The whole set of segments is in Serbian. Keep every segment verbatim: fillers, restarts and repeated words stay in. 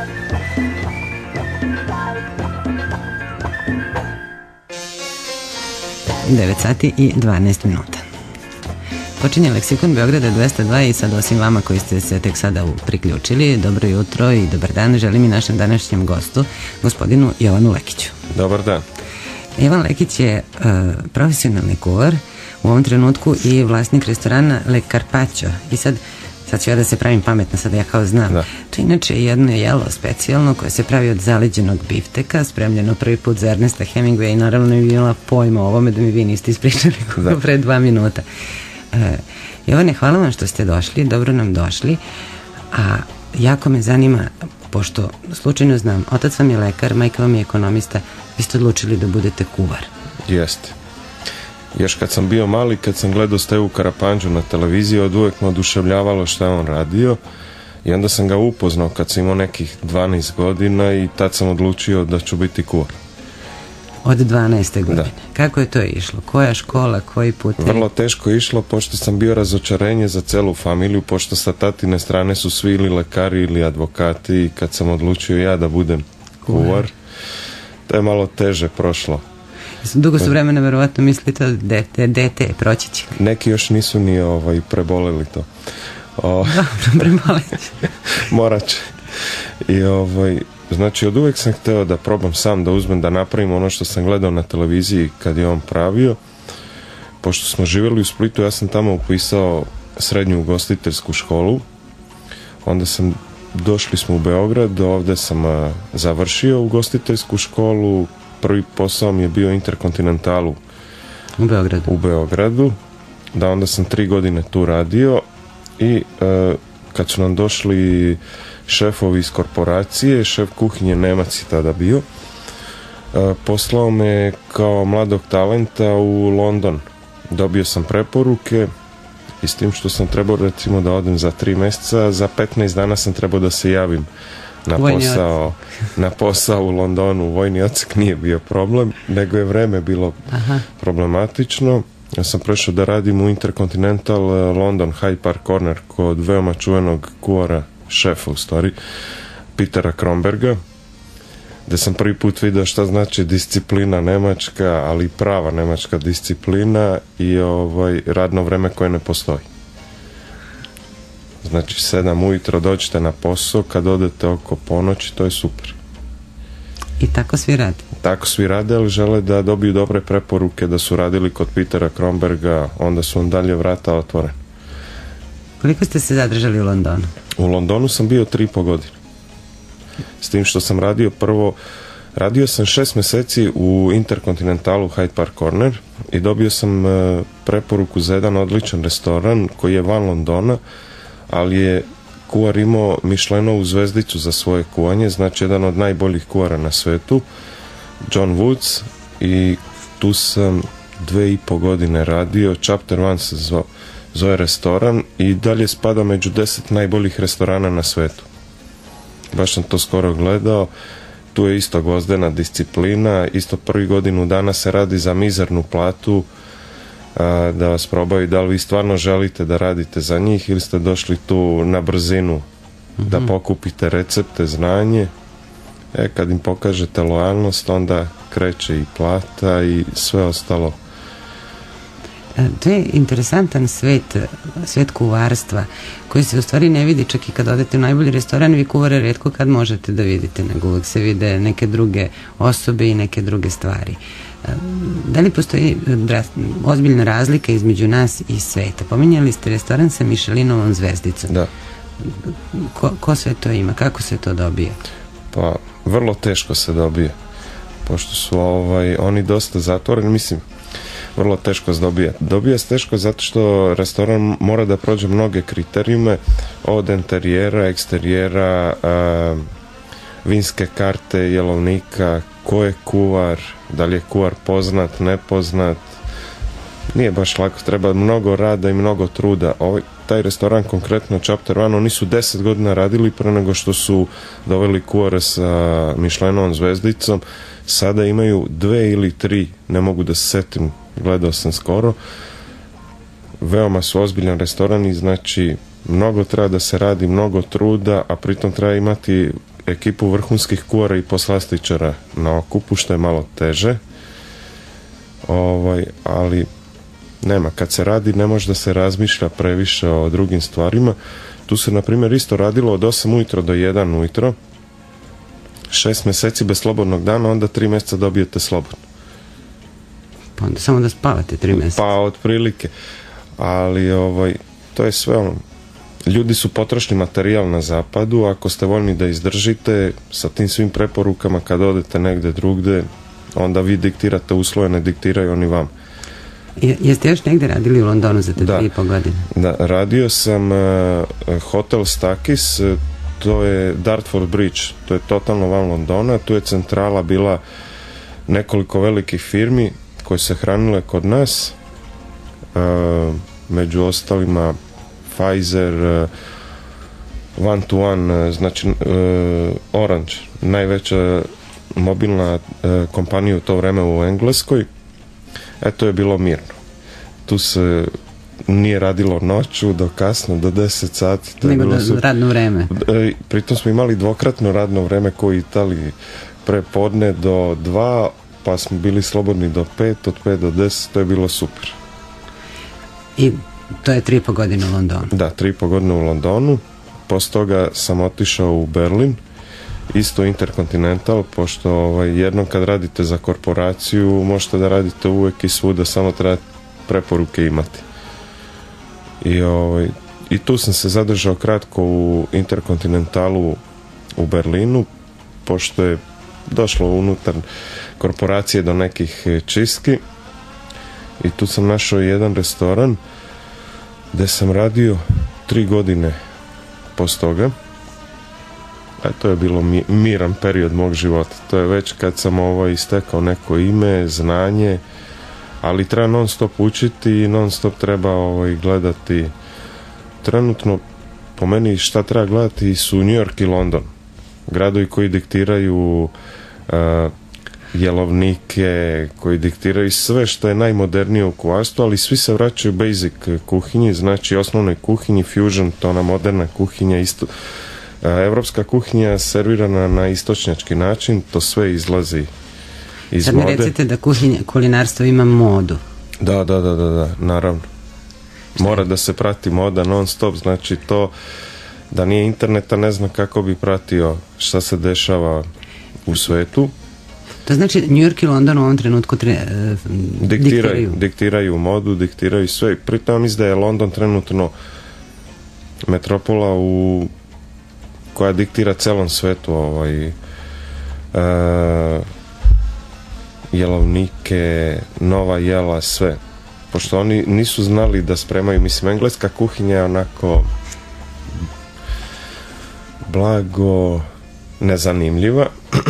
devet sati i dvanaest minuta. Počinje Leksikon Beograda dvesta dva i sad osim vama koji ste se tek sada priključili, dobro jutro i dobar dan želim i našem današnjem gostu, gospodinu Jovanu Lekiću. Dobar dan. Jovan Lekić je uh, profesionalni kuvar, u ovom trenutku i vlasnik restorana Le Carpaccio. I sad, sad ću ja da se pravim pametno, sad ja kao znam. Da. To je inače jedno jelo specijalno koje se pravi od zaleđenog bifteka, spremljeno prvi put za Ernesta Hemingwaya i naravno ne bi imala pojma o ovome da mi vi niste ispričali kako pre dva minuta. E, Jovane, hvala vam što ste došli, dobro nam došli, a jako me zanima, pošto slučajno znam, otac vam je lekar, majka vam je ekonomista, vi ste odlučili da budete kuvar. Jeste. Još kad sam bio mali, kad sam gledao Stevu Karapanđu na televiziji, od uvek me oduševljavalo šta je on radio i onda sam ga upoznao kad sam imao nekih dvanaest godina i tad sam odlučio da ću biti kuvar. Od dvanaeste godine. Da. Kako je to išlo? Koja škola, koji put? Vrlo teško je išlo, pošto sam bio razočarenje za celu familiju, pošto sa tatine strane su svi ili lekari ili advokati i kad sam odlučio ja da budem kuvar, to je malo teže prošlo. Dugo su vremena verovatno mislite dete, dete, proći će. Neki još nisu ni ovaj, preboleli to. O, Dobro, preboleli će. Morat će. I ovaj, znači od uvek sam hteo da probam sam da uzmem da napravim ono što sam gledao na televiziji kad je on pravio. Pošto smo živjeli u Splitu, ja sam tamo upisao srednju ugostiteljsku školu. Onda sam, došli smo u Beograd, ovde sam a, završio ugostiteljsku školu. Prvi posao mi je bio Interkontinentalu u Beogradu. u Beogradu, da onda sam tri godine tu radio i e, kad su nam došli šefovi iz korporacije, šef kuhinje Nemac je tada bio, e, poslao me kao mladog talenta u London. Dobio sam preporuke i s tim što sam trebao recimo da odem za tri meseca, za petnaest dana sam trebao da se javim na posao, na posao u Londonu. Vojni odsek nije bio problem, nego je vreme bilo Aha. problematično. Ja sam prešao da radim u Intercontinental London Hyde Park Corner kod veoma čuvenog kuvara, šefa u stvari, Petera Kronberga, gde sam prvi put vidio šta znači disciplina nemačka, ali prava nemačka disciplina i ovaj radno vreme koje ne postoji. Znači sedam ujutro dođete na posao, kad odete oko ponoći, to je super. I tako svi rade? Tako svi rade, ali žele da dobiju dobre preporuke da su radili kod Petera Kronberga, onda su vam dalje vrata otvorene. Koliko ste se zadržali u Londonu? U Londonu sam bio tri i po godine. S tim što sam radio prvo, radio sam šest meseci u Interkontinentalu Hyde Park Corner i dobio sam uh, preporuku za jedan odličan restoran koji je van Londona, ali je kuvar imao Michelinovu zvezdicu za svoje kuvanje, znači jedan od najboljih kuvara na svetu, John Woods, i tu sam dve i po godine radio. Chapter One se zove, zove restoran i dalje spada među deset najboljih restorana na svetu. Baš sam to skoro gledao. Tu je isto gvozdena disciplina, isto prvi godinu dana se radi za mizernu platu, a, da vas probaju da li vi stvarno želite da radite za njih ili ste došli tu na brzinu mm-hmm. da pokupite recepte, znanje. E, kad im pokažete lojalnost, onda kreće i plata i sve ostalo. To je interesantan svet, svet kuvarstva, koji se u stvari ne vidi čak i kad odete u najbolji restoran, vi kuvare retko kad možete da vidite, nego uvek se vide neke druge osobe i neke druge stvari. Da li postoji ozbiljna razlika između nas i sveta? Pominjali ste restoran sa Michelinovom zvezdicom. Da. Ko, ko sve to ima? Kako se to dobije? Pa, vrlo teško se dobije. Pošto su ovaj, oni dosta zatvoreni, mislim, vrlo teško se dobija. Dobija se teško zato što restoran mora da prođe mnoge kriterijume, od interijera, eksterijera, a, vinske karte, jelovnika, ko je kuvar, da li je kuvar poznat, nepoznat. Nije baš lako, treba mnogo rada i mnogo truda. Ovaj, taj restoran, konkretno Chapter One, oni su deset godina radili pre nego što su doveli kuvare sa Michelinovom zvezdicom. Sada imaju dve ili tri, ne mogu da se setim, gledao sam skoro. Veoma su ozbiljan restoran i znači mnogo treba da se radi, mnogo truda, a pritom treba imati ekipu vrhunskih kuhara i poslastičara na okupu, što je malo teže. Ovaj, ali nema, kad se radi ne može da se razmišlja previše o drugim stvarima. Tu se na primjer isto radilo od osam ujutro do jedan ujutro, šest mjeseci bez slobodnog dana, onda tri mjeseca dobijete slobodno. Pa onda samo da spavate tri mjeseca. Pa otprilike, ali ovaj, to je sve ono, ljudi su potrošni materijal na zapadu, ako ste voljni da izdržite sa tim svim preporukama, kad odete negde drugde, onda vi diktirate uslove, ne diktiraju oni vam. Je, jeste još negdje radili u Londonu za te da, dvije i pol godine? Da, radio sam uh, hotel Stakis, uh, to je Dartford Bridge, to je totalno van Londona, tu je centrala bila nekoliko velikih firmi koje se hranile kod nas, uh, među ostalima Pfizer, uh, One to One, uh, znači uh, Orange, najveća mobilna uh, kompanija u to vreme u Engleskoj. Eto je bilo mirno. Tu se nije radilo noću do kasno, do deset sati. To nego je bilo do su... radno vreme. E, pritom smo imali dvokratno radno vreme kao u Italiji. Pre podne do dva, pa smo bili slobodni do pet, od pet do deset, to je bilo super. I to je tri i po godine u Londonu? Da, tri i po godine u Londonu. Poslije toga sam otišao u Berlin, isto Intercontinental, pošto ovaj, jednom kad radite za korporaciju možete da radite uvek i svuda, samo treba preporuke imati. I, ovaj, i tu sam se zadržao kratko u Intercontinentalu u Berlinu, pošto je došlo unutar korporacije do nekih čistki, i tu sam našao jedan restoran gde sam radio tri godine post toga. A to je bilo mi, miran period mog života. To je već kad sam ovo istekao neko ime, znanje, ali treba non stop učiti i non stop treba ovaj, gledati. Trenutno po meni šta treba gledati su New York i London, gradovi koji diktiraju uh, jelovnike, koji diktiraju sve što je najmodernije u kuharstvu, ali svi se vraćaju basic kuhinji, znači osnovnoj kuhinji, fusion, to ona moderna kuhinja, isto. Evropska kuhinja je servirana na istočnjački način, to sve izlazi iz sad mode. Sad mi recite da kuhinja, kulinarstvo ima modu. Da, da, da, da, da, naravno. Mora da se prati moda non stop, znači to da nije interneta ne znam kako bi pratio šta se dešava u svetu. To znači New York i London u ovom trenutku tre, uh, diktiraju, diktiraju. Diktiraju modu, diktiraju sve. Pritom mislim da je London trenutno metropola u koja diktira celom svetu ovaj, uh, jelovnike, nova jela, sve. Pošto oni nisu znali da spremaju, mislim, engleska kuhinja je onako blago nezanimljiva,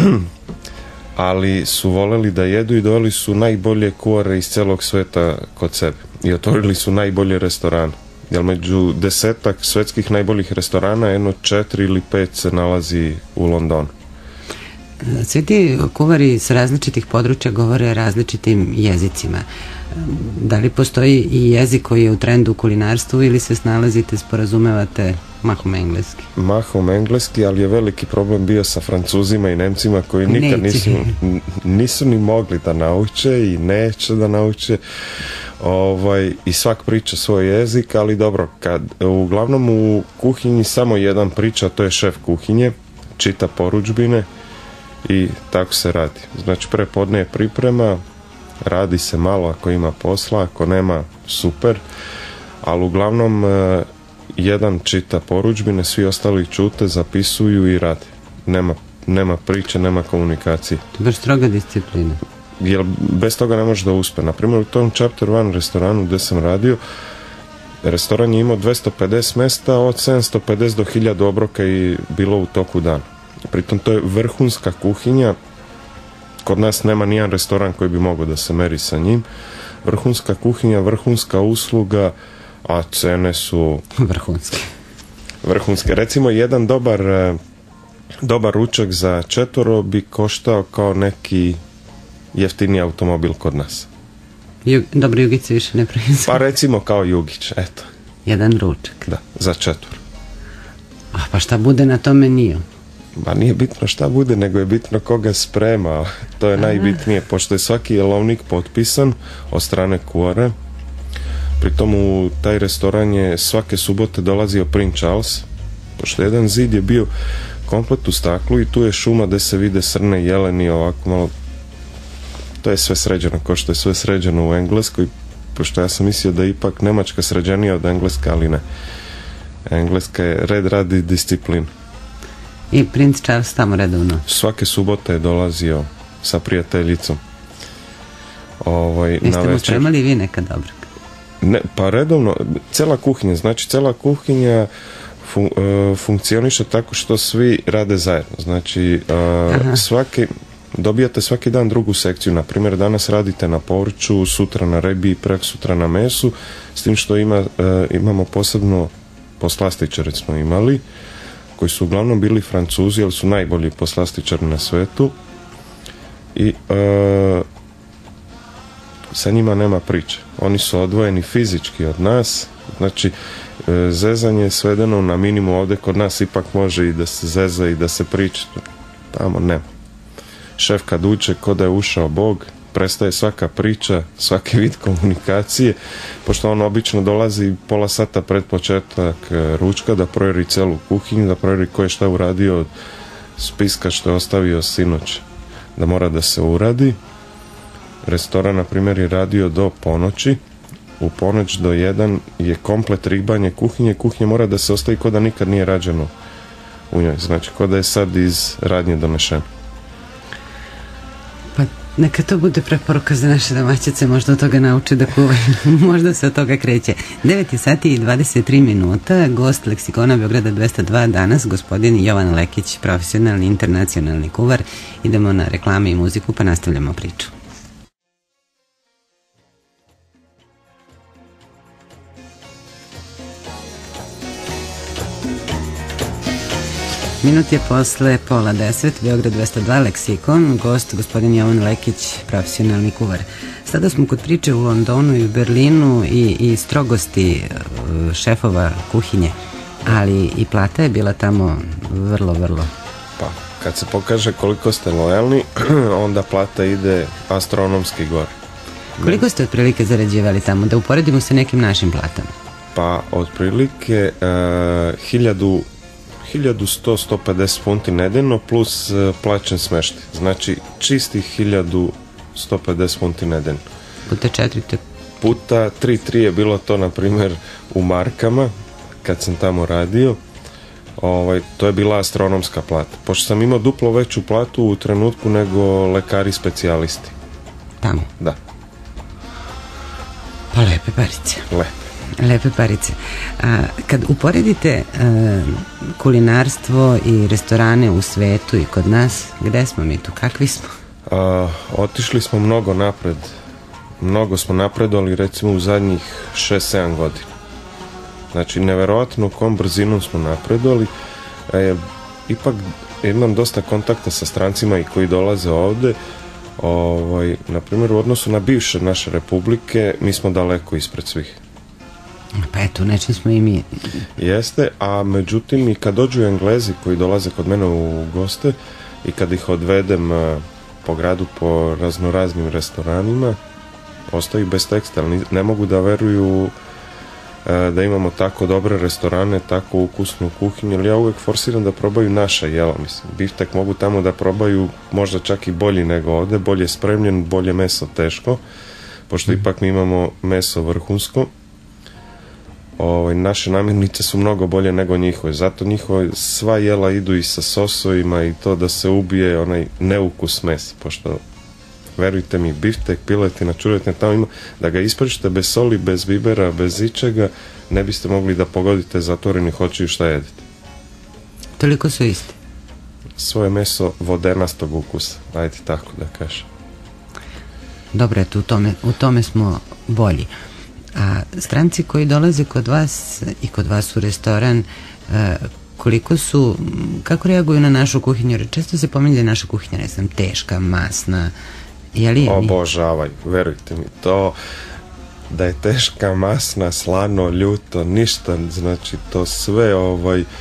ali su voleli da jedu i doveli su najbolje kuhare iz celog sveta kod sebe i otvorili su najbolje restorane. Jer među desetak svetskih najboljih restorana jedno četiri ili pet se nalazi u Londonu. Svi ti kuvari s različitih područja govore različitim jezicima. Da li postoji i jezik koji je u trendu u kulinarstvu ili se snalazite, sporazumevate mahom engleski? Mahom engleski, ali je veliki problem bio sa Francuzima i Nemcima koji nikad nisu, nisu ni mogli da nauče i neće da nauče. Ovaj, i svak priča svoj jezik, ali dobro, kad, uglavnom u kuhinji samo jedan priča, to je šef kuhinje, čita porudžbine i tako se radi. Znači prepodne je priprema, radi se malo ako ima posla, ako nema super, ali uglavnom jedan čita porudžbine, svi ostali čute, zapisuju i radi. Nema, nema priče, nema komunikacije. To je baš stroga disciplina. Jer bez toga ne može da uspe. Naprimjer, u tom Chapter One restoranu gde sam radio, restoran je imao dvesta pedeset mesta, od sedamsto pedeset do hiljadu obroka i bilo u toku dana. Pritom to je vrhunska kuhinja, kod nas nema nijedan restoran koji bi mogao da se meri sa njim. Vrhunska kuhinja, vrhunska usluga, a cene su vrhunske. Vrhunske. Recimo, jedan dobar dobar ručak za četvoro bi koštao kao neki jeftiniji automobil kod nas. Jug, dobro, Jugice više ne proizvode. Pa recimo kao Jugić, eto. Jedan ručak. Da, za četvor. A pa šta bude na tome meniju? Ma nije bitno šta bude, nego je bitno koga sprema. To je najbitnije, pošto je svaki jelovnik potpisan od strane kuhara. Pritom u taj restoran je svake subote dolazio princ Charles, pošto jedan zid je bio komplet u staklu i tu je šuma gde se vide srne, jeleni, ovako malo. To je sve sređeno, kao što je sve sređeno u Engleskoj, pošto ja sam mislio da je ipak Nemačka sređenija od Engleska, ali ne. Engleska je red, rad i disciplin. I princ Charles tamo redovno? Svake subote je dolazio sa prijateljicom. Ovaj, Vi ste mu spremali vi nekad dobro? Ne, pa redovno, cela kuhinja, znači cela kuhinja fun, uh, funkcioniše tako što svi rade zajedno. Znači, uh, svaki, dobijate svaki dan drugu sekciju. Na primjer, danas radite na povrću, sutra na rebi, prek sutra na mesu, s tim što ima, uh, imamo posebno poslastičare smo imali, koji su uglavnom bili Francuzi, ali su najbolji poslastičari na svetu. I uh, sa njima nema priče. Oni su odvojeni fizički od nas, znači e, zezanje je svedeno na minimum. Ovde kod nas ipak može i da se zeza i da se priča, tamo ne. Šef kad uče ko da je ušao Bog, prestaje svaka priča, svaki vid komunikacije, pošto on obično dolazi pola sata pred početak ručka da provjeri celu kuhinju, da provjeri ko je šta uradio od spiska što je ostavio sinoć da mora da se uradi. Restoran, na primjer, je radio do ponoći. U ponoć do jedan je komplet ribanje kuhinje. Kuhinja mora da se ostavi ko da nikad nije rađeno u njoj. Znači, ko da je sad iz radnje donešeno. Pa neka to bude preporuka za naše domaćice, možda od toga nauče da kuvaju. Možda se od toga kreće. devet sati i dvadeset tri minuta, gost Leksikona Beograda dvesta dva danas, gospodin Jovan Lekić, profesionalni internacionalni kuvar. Idemo na reklame i muziku, pa nastavljamo priču. Minut je posle pola deset, Beograd dvesta dva, Leksikon, gost gospodin Jovan Lekić, profesionalni kuvar. Sada smo kod priče u Londonu i u Berlinu i, i strogosti šefova kuhinje, ali i plata je bila tamo vrlo, vrlo. Pa, kad se pokaže koliko ste lojalni, onda plata ide astronomski gore. Koliko ste otprilike zarađivali tamo, da uporedimo sa nekim našim platama? Pa, otprilike uh, hiljadu hiljadu sto do sto pedeset funti nedeljno plus uh, plaćen smeštaj. Znači čistih hiljadu sto pedeset funti nedeljno. Puta četiri. Puta tri tri je bilo to, na primjer, u markama, kad sam tamo radio. Ovaj, to je bila astronomska plata. Pošto sam imao duplo veću platu u trenutku nego lekari specijalisti. Tamo? Da. Pa lepe parice. Lepe. Lepe parice. A, kad uporedite a, kulinarstvo i restorane u svetu i kod nas, gde smo mi tu? Kakvi smo? A, otišli smo mnogo napred. Mnogo smo napredovali, recimo u zadnjih šest sedam godina. Znači, neverovatno kom brzinom smo napredovali. E, ipak imam dosta kontakta sa strancima i koji dolaze ovde. Ovaj, na primjer, u odnosu na bivše naše republike, mi smo daleko ispred svih. Pa eto, nečem smo i mi. Jeste, a međutim i kad dođu Englezi koji dolaze kod mene u goste i kad ih odvedem uh, po gradu po raznoraznim restoranima, ostaju bez teksta, ali ne mogu da veruju uh, da imamo tako dobre restorane, tako ukusnu kuhinju, jer ja uvek forsiram da probaju naša jela, mislim. Biftek mogu tamo da probaju možda čak i bolji nego ovde, bolje spremljen, bolje meso teško, pošto mm. ipak mi imamo meso vrhunsko. Ovaj, naše namirnice su mnogo bolje nego njihove, zato njihove sva jela idu i sa sosovima i to da se ubije onaj neukus mesa, pošto verujte mi, biftek, piletina, čuretine, tamo ima, da ga ispričite bez soli, bez bibera, bez ičega, ne biste mogli da pogodite zatvorenih očiju šta jedete. Toliko su isti? Svoje meso vodenastog ukusa, ajde tako da kažem. Dobro, eto, u tome, u tome smo bolji. A stranci koji dolaze kod vas i kod vas u restoran, koliko su, kako reaguju na našu kuhinju? Često se pominje da je naša kuhinja, ne znam, teška, masna, je li? Obožavaju, verujte mi, to da je teška, masna, slano, ljuto, ništa, znači to sve ovaj,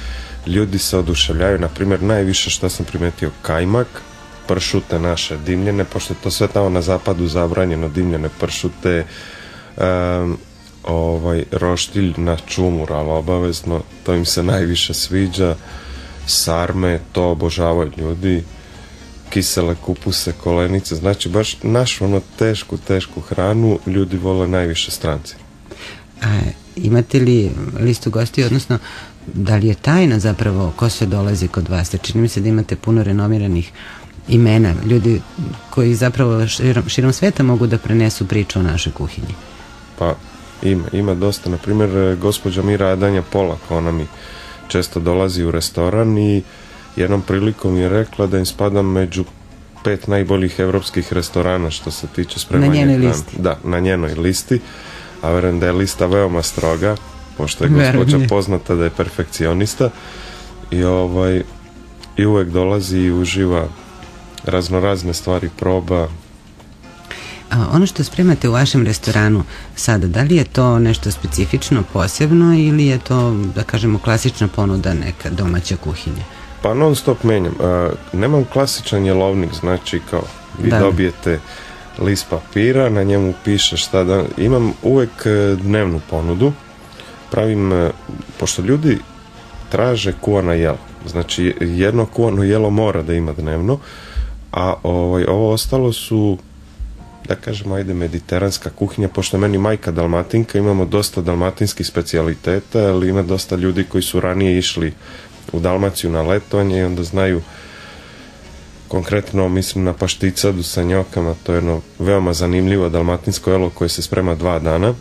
ljudi se oduševljaju, na primjer najviše što sam primetio kajmak, pršute naše dimljene, pošto je to sve tamo na zapadu zabranjeno, dimljene pršute, um, ovaj, roštilj na čumur, ali obavezno, to im se najviše sviđa, sarme, to obožavaju ljudi, kisele kupuse, kolenice, znači baš našu ono tešku, tešku hranu ljudi vole najviše stranci. A imate li listu gostiju, odnosno da li je tajna zapravo ko sve dolazi kod vas? Čini mi se da imate puno renomiranih imena, ljudi koji zapravo širom, širom sveta mogu da prenesu priču o našoj kuhinji. Pa ima, ima dosta, na primjer gospođa Mira Adanja Polak, ona mi često dolazi u restoran i jednom prilikom je rekla da im spadam među pet najboljih evropskih restorana što se tiče spremanja na njenoj hrane. listi. Da, na njenoj listi, a verujem da je lista veoma stroga, pošto je gospođa poznata da je perfekcionista i ovaj i uvek dolazi i uživa, raznorazne stvari proba. A ono što spremate u vašem restoranu sada, da li je to nešto specifično, posebno ili je to, da kažemo, klasična ponuda neka domaća kuhinja? Pa non stop menjam. A, nemam klasičan jelovnik, znači kao vi da. dobijete list papira, na njemu piše šta da... Imam uvek dnevnu ponudu, pravim, pošto ljudi traže kuvana jela, znači jedno kuvano jelo mora da ima dnevno, a ovaj, ovo ostalo su, da kažemo, ajde, mediteranska kuhinja, pošto meni majka Dalmatinka, imamo dosta dalmatinskih specijaliteta, ali ima dosta ljudi koji su ranije išli u Dalmaciju na letovanje i onda znaju, konkretno mislim na pašticadu sa njokama, to je jedno veoma zanimljivo dalmatinsko jelo koje se sprema dva dana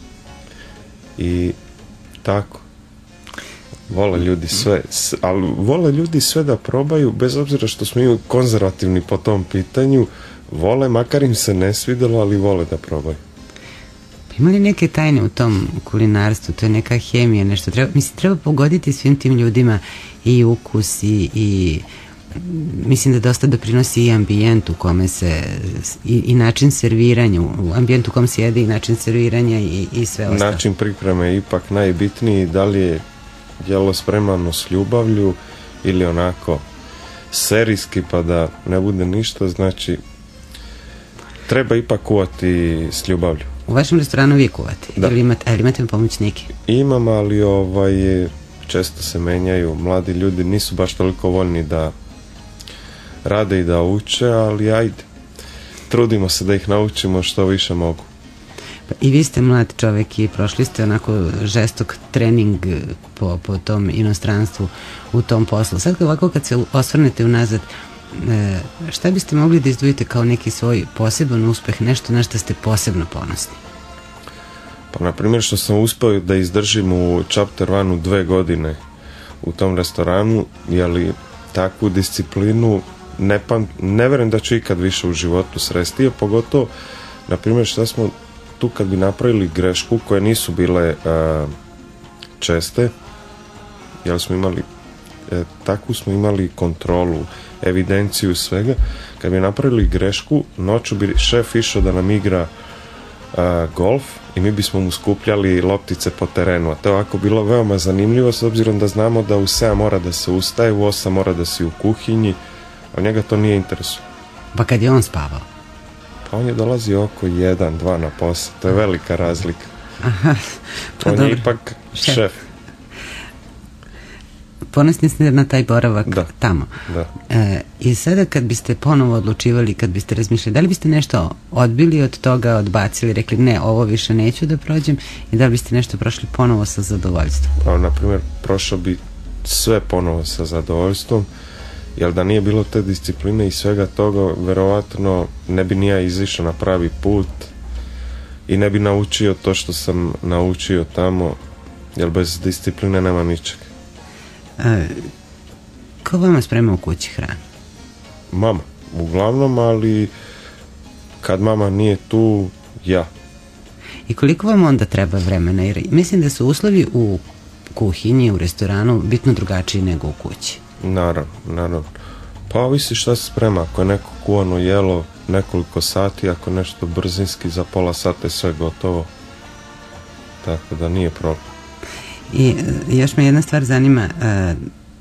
i tako. Vole ljudi sve, ali vole ljudi sve da probaju, bez obzira što smo mi konzervativni po tom pitanju, vole, makar im se ne svidelo, ali vole da probaju. Ima li neke tajne u tom kulinarstvu? To je neka hemija, nešto treba, mislim, treba pogoditi svim tim ljudima i ukus i, i mislim da dosta doprinosi i ambijent u kome se i, i način serviranja, u ambijentu u kom se jede i način serviranja i, i sve ostalo. Način pripreme je ipak najbitniji, da li je jelo spremano s ljubavlju ili onako serijski pa da ne bude ništa, znači treba ipak kuvati s ljubavlju. U vašem restoranu vi kuvate? Da. Ili imate, ali imate pomoćnike? Imam, ali ovaj, često se menjaju, mladi ljudi nisu baš toliko voljni da rade i da uče, ali ajde, trudimo se da ih naučimo što više mogu. I vi ste mlad čovjek i prošli ste onako žestok trening po, po tom inostranstvu u tom poslu. Sad ovako kad se osvrnete unazad, šta biste mogli da izdvojite kao neki svoj poseban uspeh, nešto na što ste posebno ponosni? Pa na primjer što sam uspio da izdržim u Chapter One dve godine u tom restoranu, jeli takvu disciplinu ne, pam, ne verujem da ću ikad više u životu sresti, pogotovo na primjer što smo tu kad bi napravili grešku koje nisu bile a, česte, jer smo imali e, takvu smo imali kontrolu, evidenciju svega, kad bi napravili grešku, noću bi šef išao da nam igra a, golf i mi bismo mu skupljali loptice po terenu, a to je ovako bilo veoma zanimljivo s obzirom da znamo da u sedam mora da se ustaje, u osam mora da si u kuhinji, a njega to nije interesuje. Pa kad je on spavao? Pa on je dolazio oko jedan, dva na posao, to je velika razlika. Aha, pa on dobro. je ipak šef. šef. Ponosni ste na taj boravak da. tamo. Da. E, I sada kad biste ponovo odlučivali, kad biste razmišljali, da li biste nešto odbili od toga, odbacili, rekli ne, ovo više neću da prođem, i da li biste nešto prošli ponovo sa zadovoljstvom? Pa, na primjer, prošao bi sve ponovo sa zadovoljstvom, jer da nije bilo te discipline i svega toga, verovatno ne bi ni ja izišao na pravi put i ne bi naučio to što sam naučio tamo, jer bez discipline nema ničeg. E, ko vama sprema u kući hranu? Mama, uglavnom, ali kad mama nije tu, ja. I koliko vam onda treba vremena? Jer mislim da su uslovi u kuhinji, u restoranu bitno drugačiji nego u kući. Naravno, naravno. Pa ovisi šta se sprema, ako je neko kuvano jelo nekoliko sati, ako nešto brzinski za pola sata je sve gotovo, tako da nije problem. I još me jedna stvar zanima,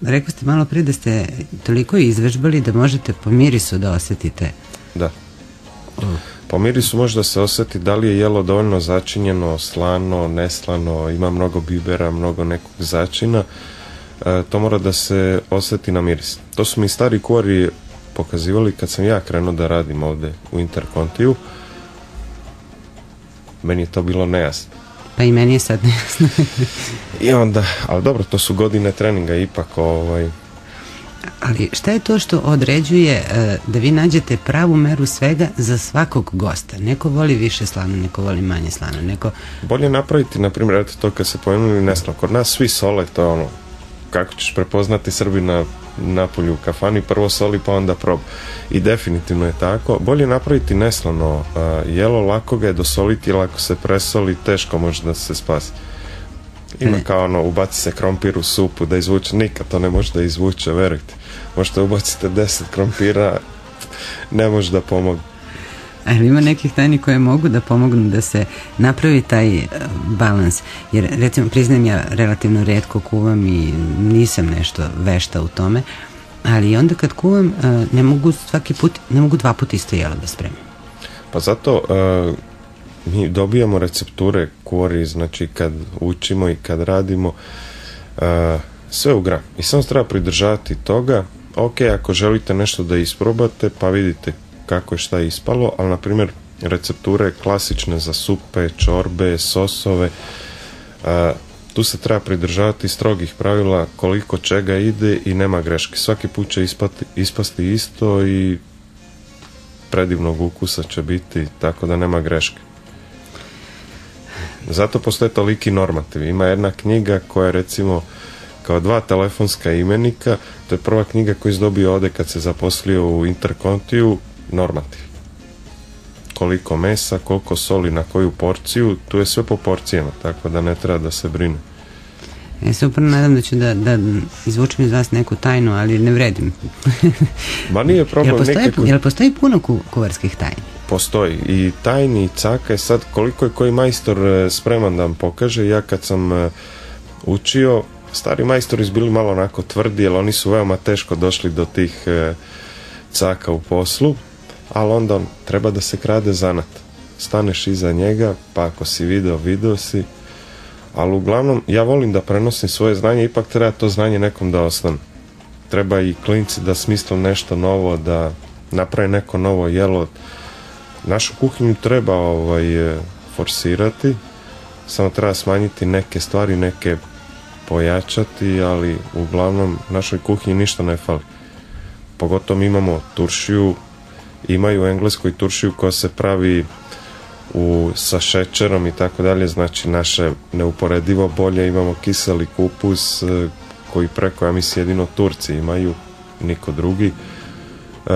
rekli ste malo prije da ste toliko izvežbali da možete po mirisu da osjetite. Da. Po mirisu može da se osjeti da li je jelo dovoljno začinjeno, slano, neslano, ima mnogo bibera, mnogo nekog začina. E, to mora da se osjeti na miris. To su mi stari kuvari pokazivali kad sam ja krenuo da radim ovdje u Interkontiju. Meni je to bilo nejasno. Pa i meni je sad nejasno. I onda, ali dobro, to su godine treninga ipak. Ovaj... Ali šta je to što određuje uh, da vi nađete pravu meru svega za svakog gosta? Neko voli više slano, neko voli manje slano, neko... Bolje napraviti, na primjer, eto to kad se pomenuli neslano. Kod nas svi sole, to je ono, kako ćeš prepoznati Srbina napolju u kafani, prvo soli pa onda prob. I definitivno je tako. Bolje napraviti neslano uh, jelo, lako ga je dosoliti, jer ako se presoli, teško može da se spasi. Ima kao ono, ubaci se krompir u supu da izvuče, nikad to ne može da izvuče, verujte. Možete ubacite deset krompira, ne može da pomogu. Ali ima nekih tajni koje mogu da pomognu da se napravi taj uh, balans. Jer recimo, priznajem, ja relativno retko kuvam i nisam nešto vešta u tome, ali onda kad kuvam uh, ne mogu svaki put, ne mogu dva puta isto jelo da spremim. Pa zato uh, mi dobijamo recepture kuvari, znači kad učimo i kad radimo uh, sve u gram. I samo treba pridržavati toga. Ok, ako želite nešto da isprobate, pa vidite kako je šta je ispalo, ali na primjer recepture klasične za supe, čorbe, sosove, uh, tu se treba pridržavati strogih pravila koliko čega ide i nema greške. Svaki put će ispati, ispasti isto i predivnog ukusa će biti, tako da nema greške. Zato postoje toliki normativi. Ima jedna knjiga koja je recimo kao dva telefonska imenika, to je prva knjiga koju je dobio ovdje kad se zaposlio u Interkontiju, normativ. Koliko mesa, koliko soli na koju porciju, tu je sve po porcijama, tako da ne treba da se brine. Ja se upravo nadam da ću da, da izvučem iz vas neku tajnu, ali ne vredim. Ma nije problem. Jel postoji, nekako... jel postoji puno ku, kuvarskih tajni? Postoji. I tajni, i caka je sad koliko je koji majstor spreman da vam pokaže. Ja kad sam uh, učio, stari majstori su bili malo onako tvrdi, jer oni su veoma teško došli do tih uh, caka u poslu, ali onda treba da se krade zanat. Staneš iza njega, pa ako si video, video si. Ali uglavnom, ja volim da prenosim svoje znanje, ipak treba to znanje nekom da ostane. Treba i klinci da smisle nešto novo, da naprave neko novo jelo. Našu kuhinju treba ovaj, forsirati, samo treba smanjiti neke stvari, neke pojačati, ali uglavnom našoj kuhinji ništa ne fali. Pogotovo mi imamo turšiju, imaju u Engleskoj turšiju koja se pravi u, sa šećerom i tako dalje, znači naše neuporedivo bolje, imamo kiseli kupus koji preko, ja mislim, jedino Turci imaju, niko drugi. E,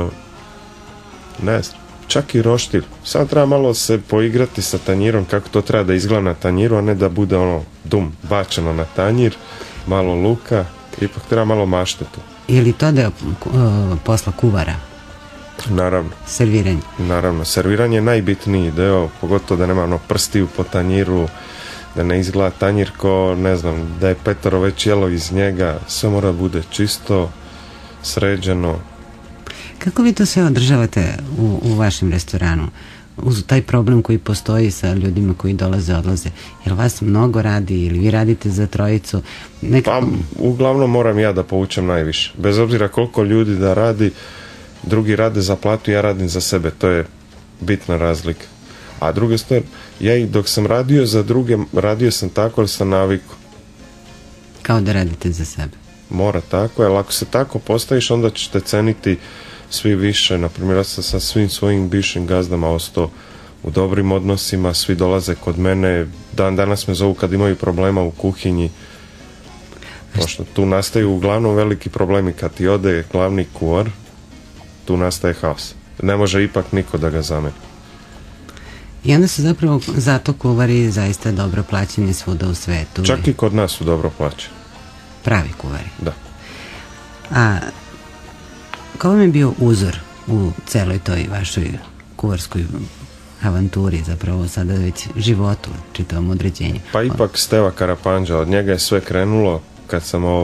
ne znam, čak i roštilj. Sad treba malo se poigrati sa tanjirom, kako to treba da izgleda na tanjiru, a ne da bude ono dum, bačeno na tanjir, malo luka, ipak treba malo maštetu. Je li to da je uh, posla kuvara? Naravno. Serviranje. Naravno, serviranje je najbitniji deo, pogotovo da nema ono prstiju po tanjiru, da ne izgleda tanjir ko, ne znam, da je petero već jelo iz njega, sve mora bude čisto, sređeno. Kako vi to sve održavate u, u vašem restoranu? Uz taj problem koji postoji sa ljudima koji dolaze, odlaze. Jel vas mnogo radi ili vi radite za trojicu? Nekako... Pa, uglavnom moram ja da povučem najviše. Bez obzira koliko ljudi da radi, drugi rade za platu, ja radim za sebe. To je bitna razlika. A druga stvar, ja i dok sam radio za druge, radio sam tako, ali sam naviku. Kao da radite za sebe. Mora tako, jer ako se tako postaviš, onda ćete ceniti svi više. Naprimjer, ja sam sa svim svojim bivšim gazdama ostao u dobrim odnosima, svi dolaze kod mene, dan danas me zovu kad imaju problema u kuhinji, pošto tu nastaju uglavnom veliki problemi. Kad ti ode glavni kuvar, tu nastaje haos. Ne može ipak niko da ga zameni. I onda su zapravo zato kuvari zaista dobro plaćeni svuda u svetu. Čak i kod nas su dobro plaćeni. Pravi kuvari. Da. A kao vam je bio uzor u celoj toj vašoj kuvarskoj avanturi, zapravo sada već životu, čitavom određenju? Pa ipak Steva Karapandža, od njega je sve krenulo kad sam ovaj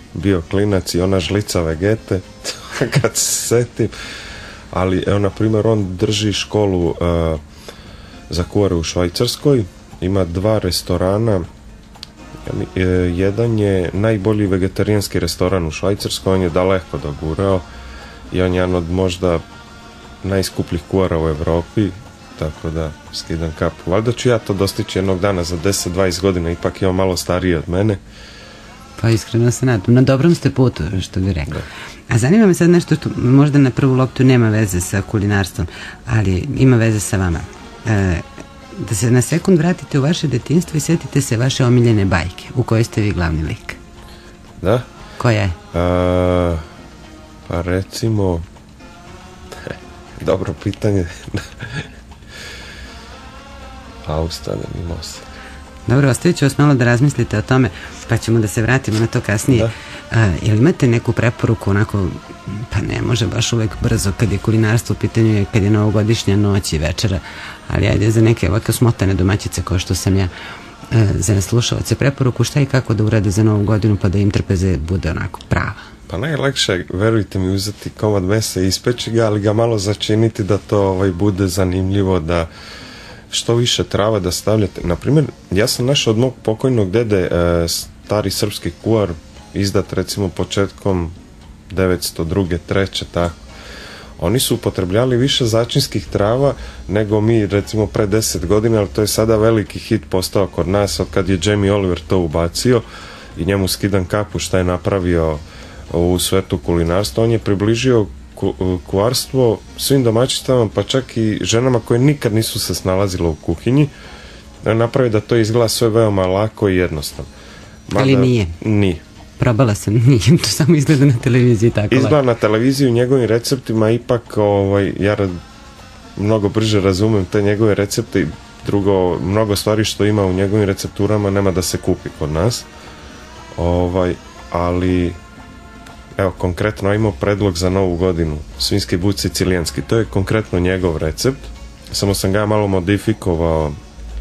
bio klinac i ona žlica vegete, kad se setim. Ali, evo, na primjer, on drži školu uh, za kuhare u Švajcarskoj, ima dva restorana, jedan je najbolji vegetarijanski restoran u Švajcarskoj, on je daleko dogurao i on je jedan od možda najskupljih kuhara u Evropi, tako da skidam kapu. Valjda ću ja to dostići jednog dana za deset do dvadeset godina, ipak je on malo stariji od mene. Pa iskreno se nadam. Na dobrom ste putu, što bi rekao. A zanima me sad nešto što možda na prvu loptu nema veze sa kulinarstvom, ali ima veze sa vama. E, da se na sekund vratite u vaše detinjstvo i sjetite se vaše omiljene bajke, u kojoj ste vi glavni lik. Da? Koja je? A, pa recimo... Dobro pitanje. A ustane mi nos. Dobro, ostavit ću vas malo da razmislite o tome, pa ćemo da se vratimo na to kasnije. Da. A, jel imate neku preporuku, onako, pa ne može baš uvek brzo kad je kulinarstvo u pitanju, kad je novogodišnja noć i večera, ali ajde za neke ovakve smotane domaćice kao što sam ja, a, za slušalce preporuku šta i kako da urade za novu godinu pa da im trpeze bude onako prava. Pa najlakše, verujte mi, uzeti komad mesa i ispeći ga, ali ga malo začiniti da to ovaj, bude zanimljivo, da što više trava da stavljate. Naprimjer, ja sam našao od mog pokojnog dede e, stari srpski kuhar, izdat recimo početkom devetsto druge, treće, tako. Oni su upotrebljali više začinskih trava nego mi recimo pre deset godina, ali to je sada veliki hit postao kod nas od kad je Jamie Oliver to ubacio i njemu skidam kapu šta je napravio u svetu kulinarstva. On je približio kuharstvo svim domaćicama, pa čak i ženama koje nikad nisu se snalazile u kuhinji, napravi da to izgleda sve veoma lako i jednostavno. Mada, ali nije? Nije. Probala sam, nije, to samo izgleda na televiziji tako. Izgleda lako. Na televiziji u njegovim receptima, ipak ovaj, ja rad, mnogo brže razumem te njegove recepte i drugo, mnogo stvari što ima u njegovim recepturama nema da se kupi kod nas. Ovaj, ali evo, konkretno imao predlog za novu godinu, svinjski but sicilijanski, to je konkretno njegov recept, samo sam ga malo modifikovao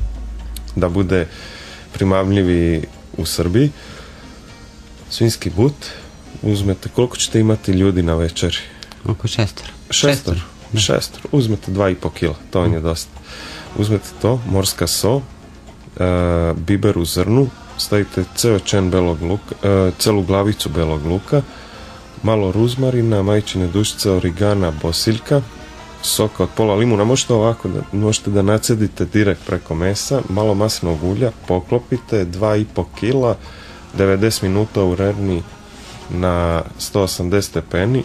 da bude primamljivi u Srbiji. Svinjski but, uzmete, koliko ćete imati ljudi na večeri? Oko šestor. Šestor, šestor, uzmete dva i po kila, to vam je dosta. Uzmete to, morska so, uh, biber u zrnu, stavite ceo čen belog luka, uh, celu glavicu belog luka, malo ruzmarina, majčine dušice, origana, bosiljka, soka od pola limuna, možete ovako da, možete da nacedite direkt preko mesa, malo maslinovog ulja, poklopite, dva i po kila, devedeset minuta u rerni na sto osamdeset stepeni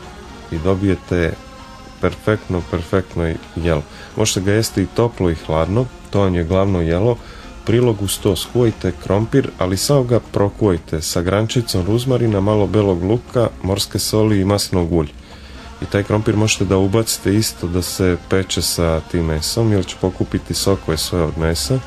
i dobijete perfektno, perfektno jelo. Možete ga jesti i toplo i hladno, to vam je glavno jelo. Prilog uz to skuvajte krompir, ali samo ga prokuvajte sa grančicom ruzmarina, malo belog luka, morske soli i maslinovog ulja. I taj krompir možete da ubacite isto da se peče sa tim mesom, jer će pokupiti sokove sve od mesa.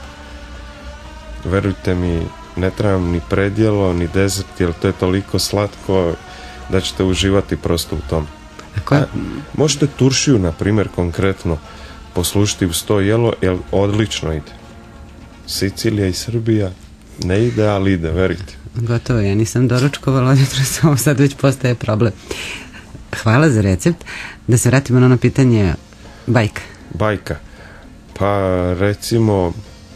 Verujte mi, ne trebam ni predjelo, ni dezert, jer to je toliko slatko da ćete uživati prosto u tom. A, možete turšiju, na primjer, konkretno poslušati uz to jelo, jer odlično ide. Sicilija i Srbija ne ide, ali ide, verite. Gotovo, ja nisam doručkovala, jutros ovo sad već postaje problem. Hvala za recept. Da se vratimo na ono pitanje bajka. Bajka. Pa recimo,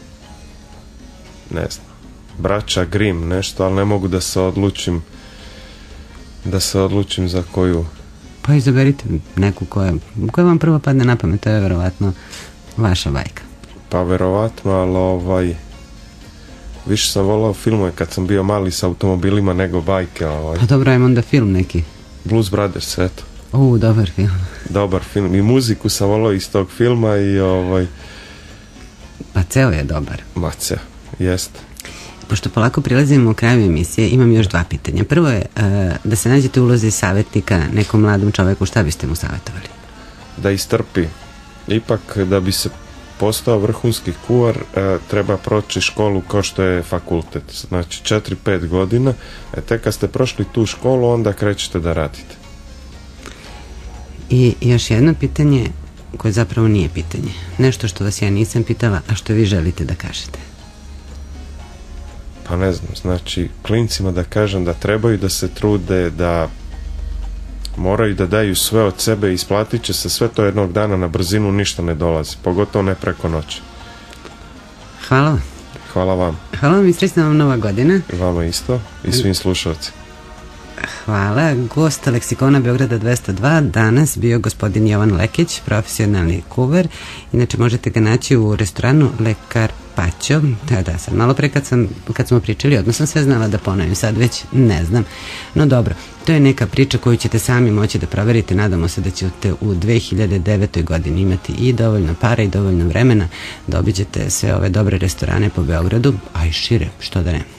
ne znam, braća Grimm, nešto, ali ne mogu da se odlučim da se odlučim za koju. Pa izaberite neku koja, koja vam prvo padne na pamet, to je verovatno vaša bajka. Pa verovatno, ali ovaj više sam volao filmove kad sam bio mali sa automobilima nego bajke. Ovaj. Pa dobro, ajmo onda film neki. Blues Brothers, eto. U, dobar film. Dobar film. I muziku sam volao iz tog filma i ovaj... Pa ceo je dobar. Ma ceo, jeste. Pošto polako prilazimo u kraju emisije, imam još dva pitanja. Prvo je, uh, da se nađete u ulozi savjetnika nekom mladom čoveku, šta biste mu savjetovali? Da istrpi. Ipak, da bi se postao vrhunski kuvar, e, treba proći školu kao što je fakultet. Znači četiri pet godina. E, tek kad ste prošli tu školu, onda krećete da radite. I još jedno pitanje koje zapravo nije pitanje. Nešto što vas ja nisam pitala, a što vi želite da kažete. Pa ne znam, znači klincima da kažem da trebaju da se trude, da moraju da daju sve od sebe i isplatit će se sve to jednog dana, na brzinu ništa ne dolazi, pogotovo ne preko noći. Hvala vam. Hvala vam. Hvala vam i srećna vam nova godina. I vama isto i svim slušalcima. Hvala. Gost Leksikona Beograda dvesta dva danas bio gospodin Jovan Lekić, profesionalni kuvar. Inače možete ga naći u restoranu Le Carpaccio. Da, da, sad malo pre kad, sam, kad smo pričali, odmah sam sve znala da ponovim, sad već ne znam. No dobro, to je neka priča koju ćete sami moći da proverite. Nadamo se da ćete u dve hiljade devetoj godini imati i dovoljno para i dovoljno vremena da obiđete sve ove dobre restorane po Beogradu, a i šire, što da ne.